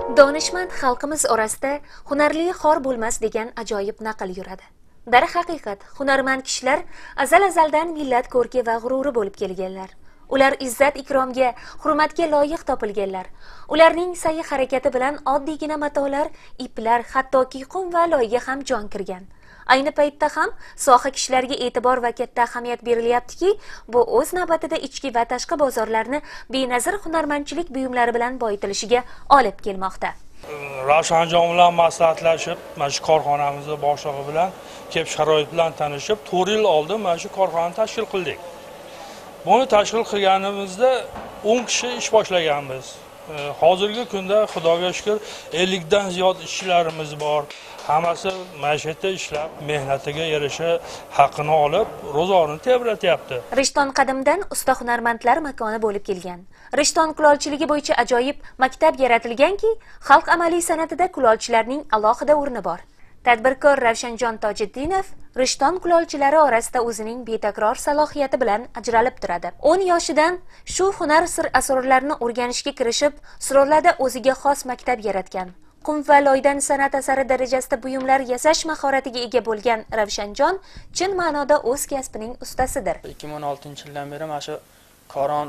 Donishmand xalqimiz orasida hunarli xor bo'lmas degan ajoyib naql yuradi. Darhaqiqat, hunarmand kishilar azal-azaldan millat ko'rki va g'ururi bo'lib kelganlar. Ular izzat ikromga, hurmatga loyiq topilganlar. Ularning sa'yi harakati bilan oddiygina matolar, iplar, hattoki qum va loyga ham jon kirgan. Ayni paytda ham soha kishilarga e'tibor va katta ahamiyat berilyaptiki, bu o'z navbatida ichki va tashqi bozorlarni benazir hunarmandchilik buyumlari bilan boyitilishiga olib kelmoqda. Ravshanjon bilan maslahatlashib, mana shu korxonamizni boshlig'i bilan kelib sharoit bilan tanishib, 4 yil oldin mana shu korxonani tashkil qildik. Buni tashkil qilganimizda 10 kishi ish boshlaganmiz. Hozirgi kunda Xudoga shukr 50 dan ziyod ishchilarimiz bor. Hammasi ma'ishatda ishlab, mehnatiga yarasha haqqini olib, ro'zg'orini tebratyapti. Rishton qadimdan usta hunarmandlar makoni bo'lib kelgan. Rishton kulolchiligi bo'yicha ajoyib maktab yaratilganki, xalq amaliy san'atida kulolchilarning alohida o'rni bor. Tadbirkor Ravshanjon Tojiddinov Rishton kulolchilari orasida o'zining betakror salohiyati bilan ajralib turadi. 10 yoshidan shu hunar sir asrorlarini o'rganishga kirishib, Surollarda o'ziga xos maktab yaratgan. Qum va loydan san'at asari darajasida buyumlar yasash mahoratiga ega bo'lgan Ravshanjon chin ma'noda o'z kasbining ustasidir. 2016-yildan beri mana shu Koron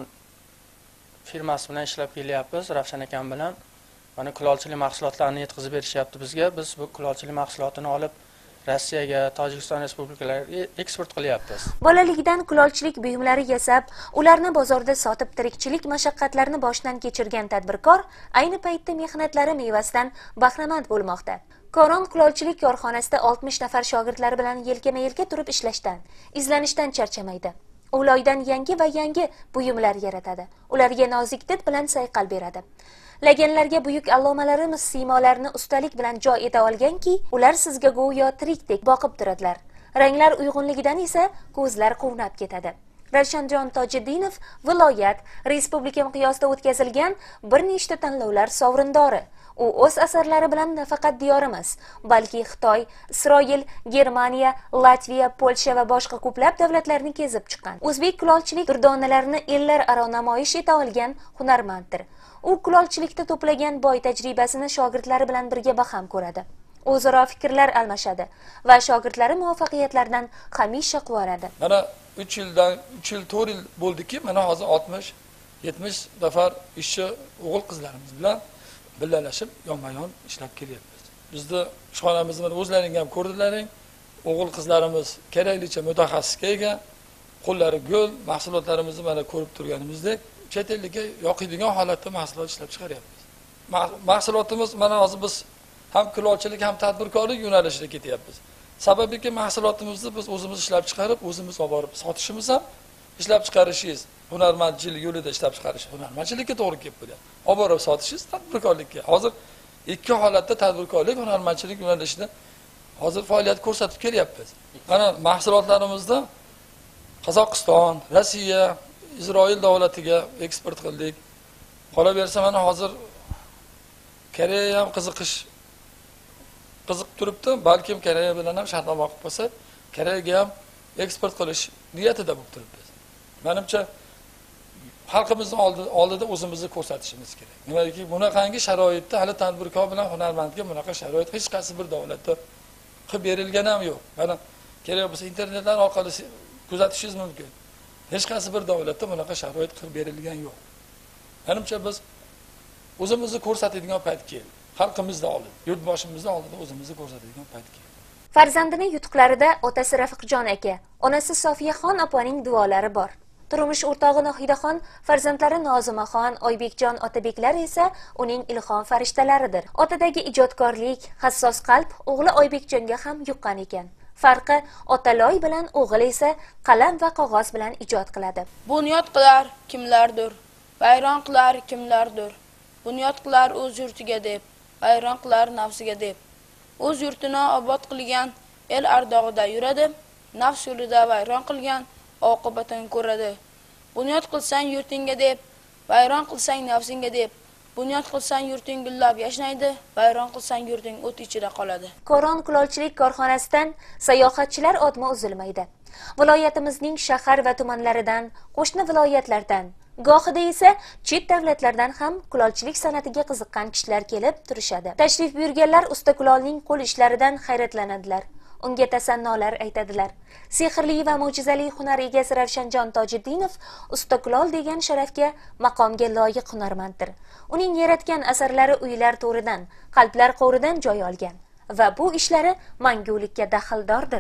firmasi bilan ishlab kelyapmiz, Ravshan akam bilan. Mana kulolchilik mahsulotlarini yetkazib berishyapti bizga. Biz bu kulolchilik mahsulotini olib Rossiyaga, Tojikiston respublikalariga eksport qilyapmiz. Bolaligidan kulolchilik buyumlari yasab, ularni bozorda sotib tirikchilik mashaqqatlarini boshdan kechirgan tadbirkor ayni paytda mehnatlari mevasidan bahramand bo'lmoqda. Koron kulolchilik korxonasida 60 nafar shogirdlari bilan yelkama-yelka turib ishlashdan, izlanishdan charchamaydi. U loydan yangi va yangi buyumlar yaratadi. Ularga nozik did bilan sayqal beradi. Laganlarga buyuk allomalarimiz siymolarini ustalik bilan joy eta olganki, ular sizga go'yo tirikdek boqib turadilar. Ranglar uyg'unligidan esa ko'zlar quvnab ketadi. Ravshanjon Tojiddinov viloyat, respublika miqyosida o'tkazilgan bir nechta tanlovlar sovrindori. U o'z asarlari bilan nafaqat diyorimiz, balki Xitoy, Isroil, Germaniya, Latviya, Polsha va boshqa ko'plab davlatlarni kezib chiqqan. O'zbek kulolchilik durdonalarini ellar aro namoyish eta olgan hunarmanddir. U kulolchilikda to'plagan boy tajribasini shogirdlari bilan birga baham ko'radi. O'zaro fikrlar almashadi va shogirdlari muvaffaqiyatlaridan hamisha quvonadi. Mana 3 yil 4 yil bo'ldiki, mana hozir 60-70 nafar ishchi o'g'il qizlarimiz bilan birgalashib yonma-yon ishlab kelyapmiz. Bizni ishxonamizni mana o'zlaring ham ko'rdilaring. O'g'il qizlarimiz keraklicha mutaxassisga ega, qo'llari go'l, mahsulotlarimizni mana ko'rib turganimizdek chet elga yoqiydigan holatda mahsulot ishlab chiqaryapmiz. Mahsulotimiz mana hozir biz ham kulolchilik ham tadbirkorlik yo'nalishida ketyapmiz. Sababiki mahsulotimizni biz o'zimiz ishlab chiqarib, o'zimiz olib borib sotishimiz ham ishlab chiqarishingiz, hunarmandchilik yo'lida ishlab chiqarish, hunarmandchilikka to'g'ri kelib qo'yadi. Olib borib sotishingiz tadbirkorlikka. Hozir ikki holatda tadbirkorlik, hunarmandchilik yo'nalishida hozir faoliyat ko'rsatib kelyapmiz. Mana mahsulotlarimizni Qozog'iston, Rossiya, Isroil davlatiga eksport qildik. Qolaversa mana hozir Koreya ham qiziq turibdi. Balkim Koreya bilan ham shartnoma qilib qo'ysak, Koreyaga ham eksport qilish niyatida bo'lib turibmiz. Menimcha xalqimizning oldida o'zimizni ko'rsatishimiz kerak. Nimaiki bunaqangi sharoitda hali tadbirkor bilan hunarmandga bunaqa sharoit hech qaysi bir davlatda qilib berilgan ham yo'q. Mana kerak bo'lsa internetlar orqali kuzatishingiz mumkin. Hech qaysi bir davlatda bunaqa sharoit qilib berilgan yo'q. Menimcha biz o'zimizni ko'rsatadigan payt keldi. Xalqimizning oldida, yurtboshimizning oldida o'zimizni ko'rsatadigan payt keldi. Farzandini yutuqlarida otasi Rafiqjon aka, onasi Sofiyaxon opaning duolari bor. Turmush o'rtog'i Nohidaxon, farzandlari Nozimaxon, Oybekjon Otabeklar esa uning ilhom farishtalaridir. Otadagi ijodkorlik, hassos qalb o'g'li Oybekjonga ham yuqqan ekan. Farqi otaloy bilan o'g'il esa qalam va qog'oz bilan ijod qiladi. Bunyod qilar kimlardir, bayron qilar kimlardir. Bunyod qilar o'z yurtiga deb, bayron qilar nafsiga deb. O'z yurtini obod qilgan el ardog'ida yuradi, nafs yo'lida bayron qilgan oqibatini ko'radi. Bunyod qilsang yurtingga deb, bayron qilsang nafsingga deb. Bunyod qilsang yurting gullab yashnaydi, bayron qilsang yurting o't ichida qoladi. Koron kulolchilik korxonasidan sayohatchilar odmi uzilmaydi. Viloyatimizning shahar va tumanlaridan, qo'shni viloyatlardan, Gohida esa chet davlatlardan ham kulolchilik san'atiga qiziqqan kishilar kelib turishadi. Tashrif buyurganlar usta kulolning qo'l ishlaridan hayratlanadilar. Unga tasannolar aytadilar. Sehrli va mo'jizali hunar egasi Ravshanjon Tojiddinov usta kulol degan sharafga, maqomga loyiq hunarmanddir. Uning yaratgan asarlari uylar to'ridan, qalblar qo'ridan joy olgan va bu ishlari mangulikka daxldordir.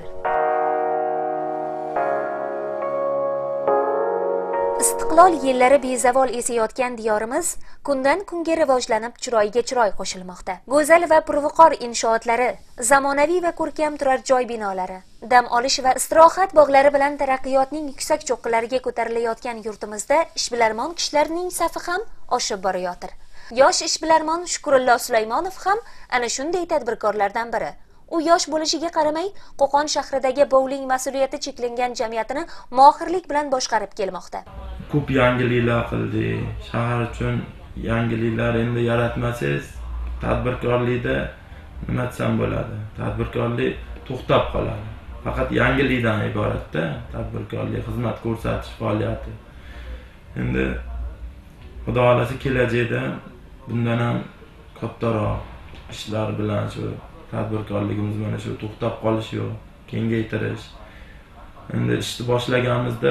Istiqlol yillari bezavol esayotgan diyorimiz kundan kunga rivojlanib, chiroyiga chiroy qo'shilmoqda. Go'zal va purviqor inshootlari, zamonaviy va ko'rkam turar joy binolari, dam olish va istirohat bog'lari bilan taraqqiyotning yuksak cho'qqilariga ko'tarilayotgan yurtimizda ishbilarmon kishilarning safi ham oshib borayotir. Yosh ishbilarmon Shukrullo Sulaymonov ham ana shunday tadbirkorlardan biri. U yosh bo'lishiga qaramay, Qo'qon shahridagi bowling mas'uliyati cheklangan jamiyatini mohirlik bilan boshqarib kelmoqda. Ko'p yangiliklar qildi. Shahar uchun yangiliklar endi yaratmasangiz, tadbirkorlikda nima desam bo'ladi? Tadbirkorlik to'xtab qoladi. Faqat yangilikdan iboratda tadbirkorlik xizmat ko'rsatish faoliyati. Endi Xudo xolasa kelajakda bundan ham kattaroq ishlar bilan shu tadbirkorligimiz mana shu to'xtab qolish yo'q, kengaytirish. Endi ishni boshlaganimizda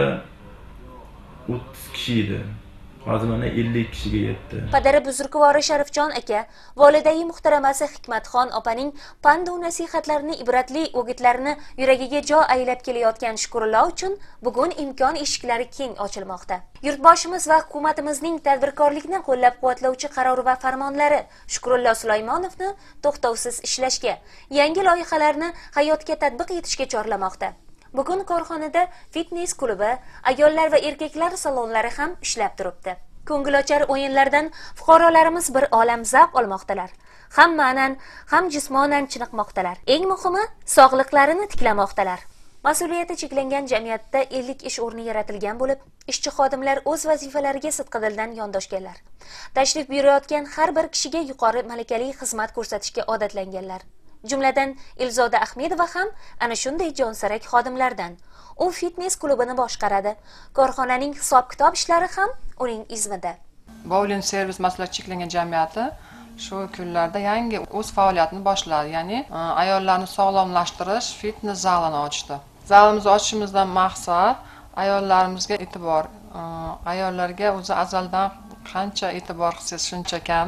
30 kishi edi. Hozir mana 50 kishiga yetdi. Padari buzrukvori Sharifjon aka, volidai muhtaramasi Hikmatxon opaning pand va nasihatlarini, ibratli o'gitlarini yuragiga jo aylab kelayotgan Shukrullo uchun bugun imkon eshiklari keng ochilmoqda. Yurtboshimiz va hukumatimizning tadbirkorlikni qo'llab-quvvatlovchi qaror va farmonlari Shukrullo Sulaymonovni to'xtovsiz ishlashga, yangi loyihalarni hayotga tatbiq etishga chorlamoqda. Bugun korxonada fitness klubi, ayollar va erkaklar salonlari ham ishlab turibdi. Ko'ngilochar o'yinlardan fuqarolarimiz bir olam zavq olmoqdalar. Ham ma'nan, ham jismonan chiniqmoqdalar. Eng muhimi, sog'liqlarini tiklamoqdalar. Mas'uliyati cheklangan jamiyatda 50 ish o'rni yaratilgan bo'lib, ishchi xodimlar o'z vazifalariga sidqidildan yondoshganlar. Tashrif buyurayotgan har bir kishiga yuqori malakali xizmat ko'rsatishga odatlanganlar. Jumladan Ilzoda Ahmedova ham ana shunday jonsarak xodimlardan. U fitness klubini boshqaradi. Korxonaning hisob-kitob ishlari ham uning izmida. Bowling servis maslahatchi cheklangan jamiyati shu kunlarda yangi o'z faoliyatini boshladi. Ya'ni ayollarni sog'lomlashtirish fitness zalini ochdi. Zalimizni ochishimizdan maqsad ayollarimizga e'tibor, ayollarga o'zi azaldan qancha e'tibor qilsangiz shuncha kam.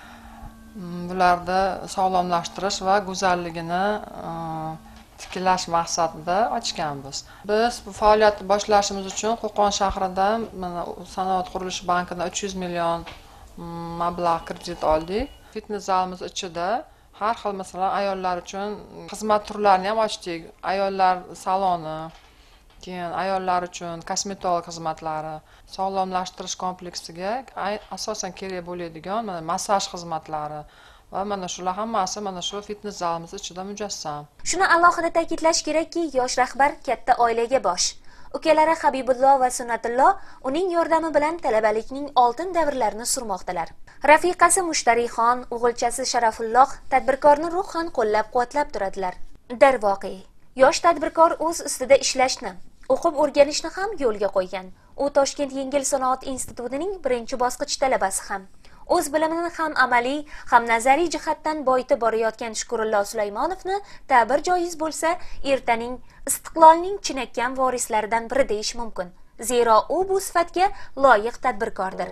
Bularni sog'lomlashtirish va go'zalligini tiklash maqsadida ochganmiz. Biz bu faoliyatni boshlashimiz uchun Qo'qon shahrida Sanoat qurilish bankidan 300 million mablag' kredit oldik. Fitness zalimiz ichida har xil masalan ayollar uchun xizmat turlarini ham ochdik. Ayollar saloni, keyin ayollar uchun kosmetolog xizmatlari, sog'lomlashtirish kompleksiga asosan kerak bo'ladigan massaj xizmatlari va mana shular hammasi mana shu fitness zalimiz ichida mujassam. Shuni alohida ta'kidlash kerakki, yosh rahbar katta oilaga bosh. Ukalari Habibullo va Sunnatullo uning yordami bilan talabalikning oltin davrlarini surmoqdalar. Rafiqasi Mushtarixon, o'g'ilchasi Sharafulloh tadbirkorni ruhan qo'llab-quvvatlab turadilar. Darvoqe, yosh tadbirkor o'z ustida ishlashni, o'qib o'rganishni ham yo'lga qo'ygan. U Toshkent Yengil sanoat institutining birinchi bosqich talabasi ham. O'z bilimini ham amaliy, ham nazariy jihatdan boyitib borayotgan Shukrullo Sulaymonovni ta'bir joiz bo'lsa, ertaning istiqlolning chinakam vorislaridan biri deyish mumkin. Zero u bu sifatga loyiq tadbirkordir.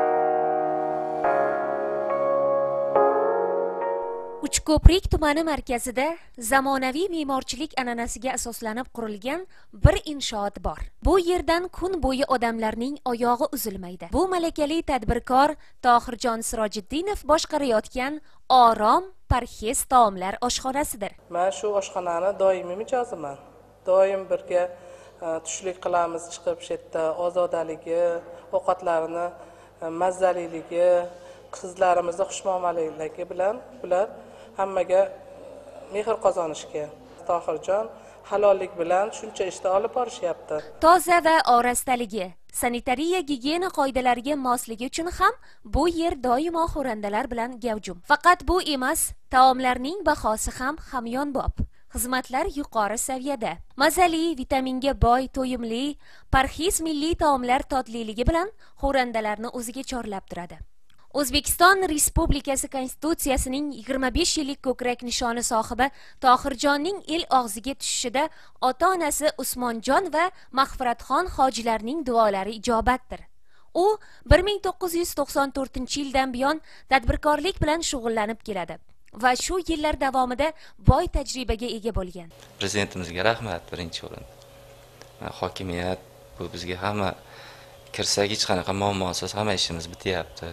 Uchko'prik tumani markazida zamonaviy me'morchilik an'anasiga asoslanib qurilgan bir inshoot bor. Bu yerdan kun bo'yi odamlarning oyog'i uzilmaydi. Bu malakali tadbirkor Tohirjon Sirojiddinov boshqarayotgan Orom parhez taomlar oshxonasidir. Men shu oshxonani doimiy mijoziman. Doim birga tushlik qilamiz, chiqib shu yerda ozodaligi, ovqatlarini mazzaliligi, qizlarimizni xushmuomalaligi bilan bular hammaga mehr qozonishga. Tohirjon halollik bilan shuncha ishni olib borishyapti. Toza va orastaligi, sanitariya gigiyena qoidalariga mosligi uchun ham bu yer doimo xo'randalar bilan gavjum. Faqat bu emas, taomlarning bahosi ham hamyonbop. xizmatlar yuqori saviyada. Mazali, vitaminga boy, to'yimli, parhez milliy taomlar totliligi bilan xo'randalarni o'ziga chorlab turadi. O'zbekiston Respublikasi Konstitutsiyasining 25 yillik ko'krak nishoni sohibi Tohirjonning el og'ziga tushishida ota-onasi Usmonjon va Mag'firatxon hojilarning duolari ijobatdir. U 1994-yildan buyon tadbirkorlik bilan shug'ullanib keladi va shu yillar davomida boy tajribaga ega bo'lgan. Prezidentimizga rahmat birinchi o'rinda. Hokimiyat bu bizga hamma kirsak hech qanaqa muammosiz hamma ishimiz bityapti.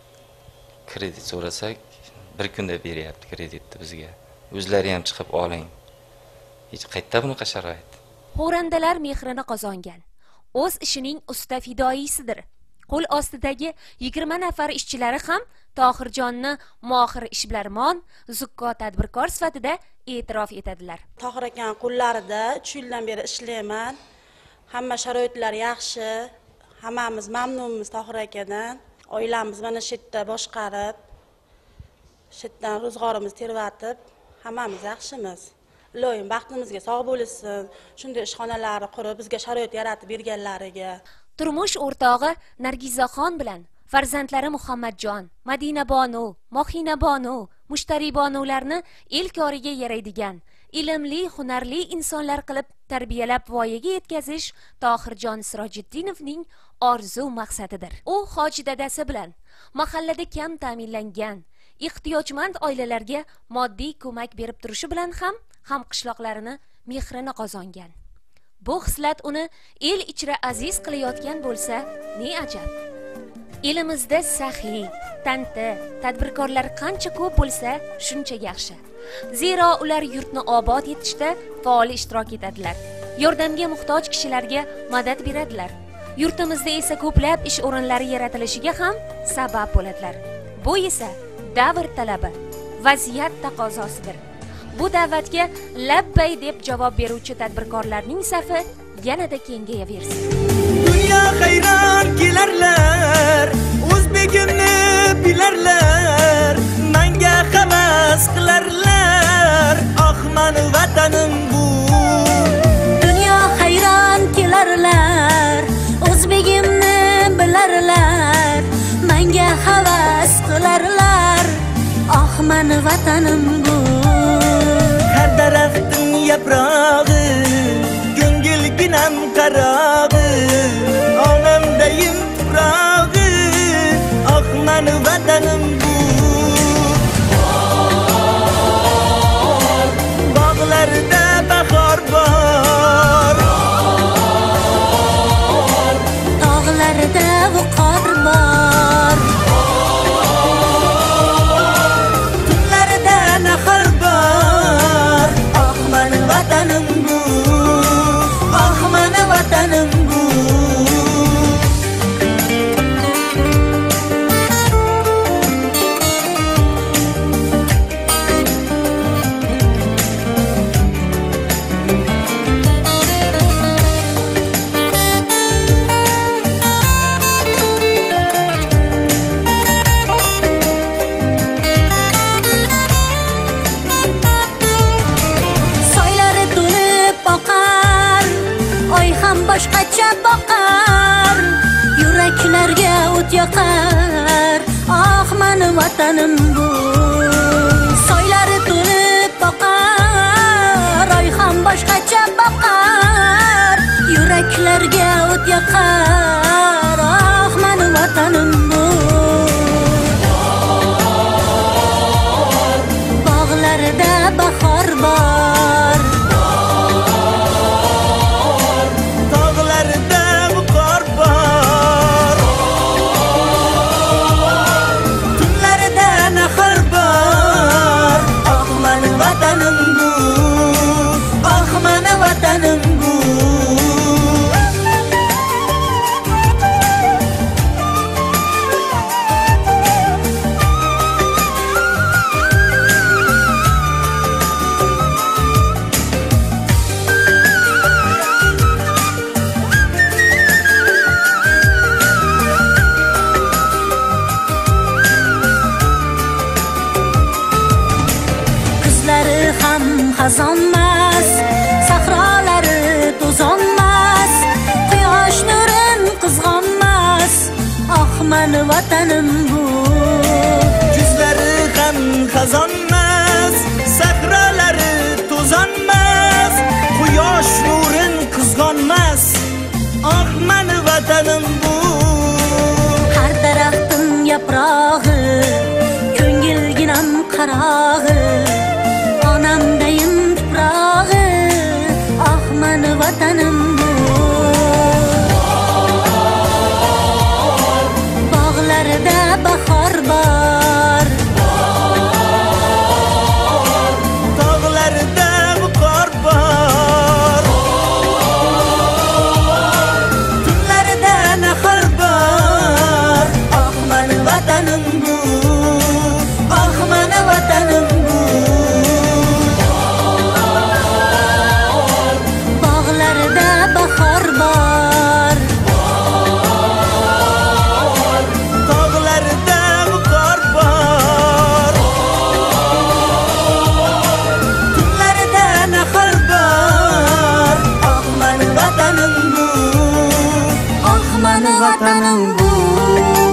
Kredit so'rasak bir kunda beryapti kreditni bizga. O'zlari ham chiqib oling. Hech qayerda bunaqa sharoit. Xo'randalar mehrini qozongan. O'z ishining usta fidoyisidir. Qo'l ostidagi 20 nafar ishchilari ham Tohirjonni mohir ishbilarmon, zukko tadbirkor sifatida e'tirof etadilar. Tohir aka qo'llarida 3 yildan beri ishlayman. Hamma sharoitlar yaxshi. Hammamiz mamnunmiz Tohir akadan. Oilamiz mana shu yerda boshqarib, shu yerdan ro'zg'orimizni tervatib, hammamiz yaxshimiz. Ilohim baxtimizga sog' bo'lsin. Shunday ishxonalarni qurib, bizga sharoit yaratib berganlariga. Turmush o'rtog'i Nargizaxon bilan farzandlari Muhammadjon, Madinabonu, Mohinabonu, Mushtaribonlarni el koriga yaraydigan, ilmli, hunarli insonlar qilib tarbiyalab voyaga yetkazish Tohirjon Sirojiddinovning orzu maqsadidir. U hoji dadasi bilan mahallada kam ta'minlangan, ehtiyojmand oilalarga moddiy ko'mak berib turishi bilan ham qishloqlarini mehrini qozongan. Bu xislat uni el ichra aziz qilayotgan bo'lsa, ne ajab. Elimizda saxiy, tanti, tadbirkorlar qancha ko'p bo'lsa, shuncha yaxshi. Zero ular yurtni obod etishda faol ishtirok etadilar. Yordamga muhtoj kishilarga madad beradilar. Yurtimizda esa ko'plab ish o'rinlari yaratilishiga ham sabab bo'ladilar. Bu esa davr talabi, vaziyat taqozosidir. Bu da'vatga labbay deb javob beruvchi tadbirkorlarning safi yanada kengayaversin. Dunyo hayron kelarlar, o'zbegimni bilarlar, menga havas qilarlar, ah meni vatanim bu. Dunyo hayron kelarlar, o'zbegimni bilarlar, menga havas qilarlar, ah meni vatanim bu. Har daraxtning yaprog'i, ko'ngilginam qarog'i, onamdayim tuprog'i, ah meni vatanim bu. Bog'larda bahor bor, tog'larda viqor bor, tunlarda nahor bor, ah meni vatanim bu, ah meni vatanim bu. soylari to'lib oqar, oy ham boshqacha boqar, yuraklarga o't yoqar, ah meni vatanim bu. Soylari to'lib oqar, oy ham boshqacha boqar, yuraklarga o't yoqar, ah meni vatanim bu. Bog'larda bahor bor, Tog'larda viqor bor, tunlarda nahor bor, ah meni vatanim bu, ah meni vatanim bu. xazonmas, sahrolari to'zonmas, quyosh nurin qizg'onmas. Oh, mani vatanim bu. Yuzlari ham xazonmas, sahrolari to'zonmas, quyosh nurin qizg'onmas. Oh, mani vatanim bu. Har daraxtim yaprog'i, ko'ngilginam qarog'i, onamdayin tuprog'i. Oh, mani vatanim bu. Bog'larida bahor bor, Tog'larida qor bor, tunlarida nahor bor. Oh, mani vatanim bu. Oh, mani vatanim bu. bog'larida bahor bor, Tog'larida qor bor, tunlarida nahor bor. Oh, mani vatanim bu. oh, mani vatanim bu.